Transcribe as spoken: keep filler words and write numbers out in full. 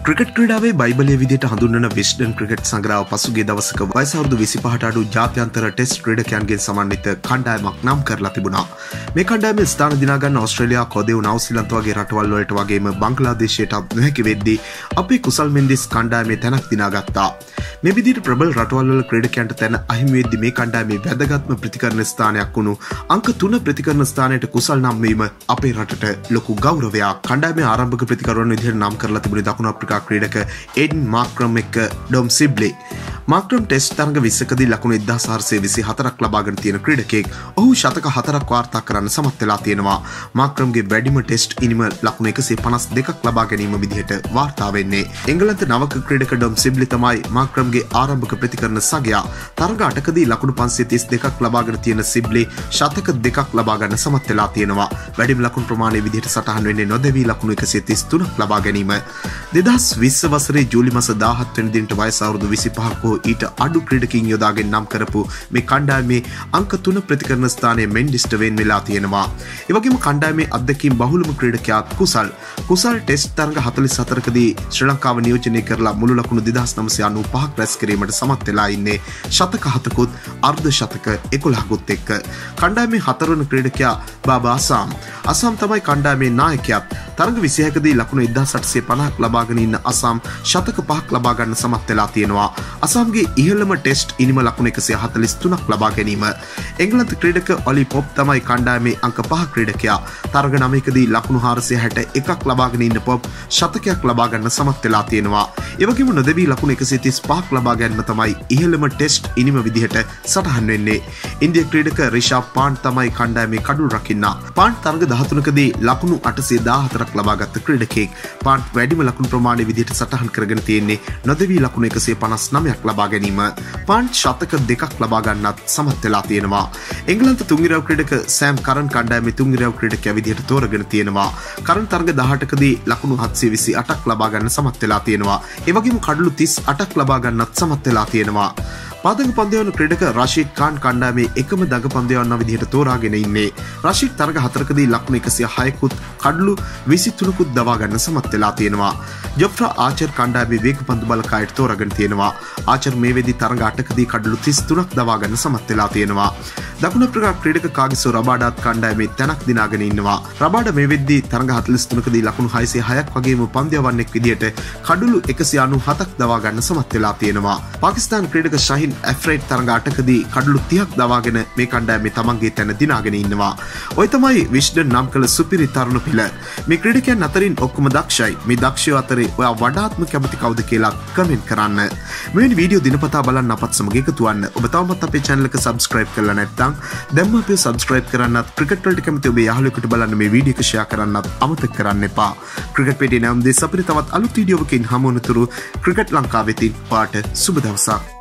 Cricket ක්‍රීඩාවේ බයිබලයේ විදිහට හඳුන්වන Wisden cricket සංග්‍රහව පසුගිය දවසක වයස අවුරුදු විසිපහට අඩු ජාත්‍යන්තර ටෙස්ට් ක්‍රීඩකයන්ගෙන් සමන්විත කණ්ඩායමක් නම් කරලා තිබුණා. මේ කණ්ඩායමේ ස්ථාන දිනා ගන්න ඕස්ට්‍රේලියා, කොදෙව්, නවසීලන්ත වගේ රටවල් වලට වගේම බංග්ලාදේශයට නොහැකි වෙද්දී අපේ කුසල් මෙන්ඩිස් කණ්ඩායමේ තැනක් දිනාගත්තා. මේ විදිහට ප්‍රබල රටවල් වල ක්‍රීඩකයන්ට තැන අහිමි වෙද්දී මේ කණ්ඩායමේ වැදගත්ම ප්‍රතිකරණ ස්ථානයක් වුණු අංක තුන ප්‍රතිකරණ ස්ථානයට කුසල් නම් වීම අපේ රටට ලොකු ගෞරවයක්. කණ්ඩායමේ ආරම්භක ප්‍රතිකරණ විදිහට නම් කරලා තිබුණේ දකුණු අප්‍රිකා ක්‍රීඩක එඩන් මාක්‍රම් එක්ක ඩොම් සිබ්ලි. මාක්‍රම් ටෙස්ට් තරඟ විස්සකදී ලකුණු එක්දාස් හාරසිය විසි හතරක් ලබාගෙන තියෙන ක්‍රීඩකයෙක්. ඔහු ශතක හතරක් වාර්තා කරන්න සමත් වෙලා තියෙනවා. මාක්‍රම්ගේ වැඩිම ටෙස්ට් ඉනිම ලකුණු එකසිය පනස් දෙකක් ලබා ගැනීම විදිහට වාර්තා වෙන්නේ. එංගලන්ත නවක ක්‍රීඩක ඩොම් සිබ්ලි තමයි මාක්‍රම්ගේ ආරම්භක ප්‍රතිකරණ සගයා. තරඟ අටකදී ලකුණු පන්සිය තිස් දෙකක් ලබාගෙන තියෙන සිබ්ලි ශතක දෙකක් ලබා ගන්න සමත් වෙලා තියෙනවා. වැඩිම ලකුණු ප්‍රමාණය විදිහට සටහන් වෙන්නේ නොදෙවි ලකුණු එකසිය තිස් තුනක් ලබා ගැනීම. දෙදහස් විස්ස වසරේ ජූලි මාස දාහත් වෙනි දිනට වයස අවුරුදු විසිපහක් හෝ ඊට අඩු ක්‍රීඩකින් යොදාගෙන නම් කරපු මේ කණ්ඩායමේ අංක තුන ප්‍රතිකරණ ස්ථානයේ මෙන්ඩිස්ට වෙන් වෙලා තියෙනවා. ඒ වගේම කණ්ඩායමේ අත්දැකීම් බහුලම ක්‍රීඩකයා කුසල්. කුසල් ටෙස්ට් තරඟ හතළිස් හතරකදී ශ්‍රී ලංකාව නියෝජනය කරලා මුළු ලකුණු දෙදහස් නවසිය අනූ පහක් රැස් කිරීමට සමත් වෙලා ඉන්නේ. ශතක හතකුත් අර්ධ ශතක එකොළහකුත් එක්ක. කණ්ඩායමේ හතරවන ක්‍රීඩකයා බාබා අසාම්. අසාම් තමයි කණ්ඩායමේ නායකයා. තරඟ විසිහකදී ලකුණු එක්දාස් අටසිය පනහක් ලබාගෙන ඉන්න අසාම් ශතක පහක් ලබා ගන්න සමත් වෙලා තියෙනවා. අසාම්ගේ ඉහළම ටෙස්ට් ඉනිම ලකුණු එකසිය හතළිස් තුනක් ලබා ගැනීම. එංගලන්ත ක්‍රීඩක ඔලි පොප් තමයි කණ්ඩායමේ අංක පහ ක්‍රීඩකයා. තරඟ නවයකදී ලකුණු හාරසිය හැට එකක් ලබාගෙන ඉන්න පොප් ශතකයක් ලබා ගන්න සමත් වෙලා තියෙනවා. ඒ වගේම නොදෙවි ලකුණු එකසිය තිස් පහක් ලබා ගැනීම තමයි ඉහළම ටෙස්ට් ඉනිම විදිහට සටහන් වෙන්නේ. ඉන්දියා ක්‍රීඩක රිෂාබ් පාන්ට් තමයි කණ්ඩායමේ කඩුල් රකින්නා. පාන්ට් තරඟ දහතුනකදී ලකුණු අටසිය දාහතරක් ලබාගත් ක්‍රීඩකයෙක්. පාන්ට් වැඩිම ලකුණු ප්‍රමාණය විදිහට සටහන් කරගෙන තියෙන්නේ නොදෙවි ලකුණු එකසිය පනස් නවයක් ලබා ගැනීම. පාන්ට් ශතක දෙකක් ලබා ගන්නත් සමත් වෙලා තියෙනවා. එංගලන්ත තුන්ගිරව් ක්‍රීඩක සෑම් කරන් කණ්ඩායමේ තුන්ගිරව් ක්‍රීඩකයා විදිහට තෝරගෙන තියෙනවා. කරන් තරඟ දහඅටකදී ලකුණු හත්සිය විසි අටක් ලබා ගන්න සමත් වෙලා තියෙනවා. ඒ වගේම කඩලු තිස් අටක් ලබා ගන්නත් සමත් වෙලා තියෙනවා. පාදක පන්දයවන ක්‍රීඩක රෂීඩ් ඛාන් කණ්ඩායමේ එකම දඟ පන්දයවන්න විදිහට තෝරාගෙන ඉන්නේ. රෂීඩ් තරඟ හතරකදී ලකුණු එකසිය හයකුත් කඩලු විසි තුනකුත් දවා ගන්න සමත් වෙලා තියෙනවා. ජොෆ්රා ආචර් කණ්ඩායමේ වේග පන්දු බලකායට තෝරාගෙන තියෙනවා. ආචර් මේ වෙද්දී තරඟ අටකදී කඩලු තිස් තුනක් දවා ගන්න සමත් වෙලා තියෙනවා. දකුණු අප්‍රිකා ක්‍රීඩක කාගිසෝ රබාඩාත් කණ්ඩායමේ තැනක් දිනාගෙන ඉන්නවා. රබාඩා මේ වෙද්දී තරඟ හතළිස් තුනකදී ලකුණු හයසිය හයක් වගේම පන්දයවන්නෙක් විදිහට කඩලු එකසිය අනූ හතක් දවා ගන්න සමත් වෙලා තියෙනවා. පාකිස්තාන ක්‍රීඩක ශහින් ඇෆ්‍රේඩ් තරඟ අටකදී කඩලු තිහක් දවාගෙන මේ කණ්ඩායමේ තමන්ගේ තැන දිනාගෙන ඉන්නවා. ඔය තමයි විස්ඩන් නම් කළ සුපිරි තරුණ පිළ. මේ ක්‍රීඩකයන් අතරින් ඔක්කොම දක්ෂයි. මේ දක්ෂයෝ අතරේ ඔයා වඩාත්ම කැමති කවුද කියලා කමෙන්ට් කරන්න. මෙවැනි වීඩියෝ දිනපතා බලන්න අපත් සමග එකතු වෙන්න. ඔබ තවමත් අපේ channel එක subscribe කරලා නැත්නම් දැන්ම අපිව subscribe කරන්නත්, ක්‍රිකට් වලට කැමති ඔබේ යාළුවෙකුට බලන්න මේ වීඩියෝ එක share කරන්නත් අමතක කරන්න එපා. ක්‍රිකට් පේටේ නම් දෙස අපිට තවත් අලුත් වීඩියෝවකින් හමු වනතුරු ක්‍රිකට් ලංකාවෙතින් පාට සුබ දවසක්.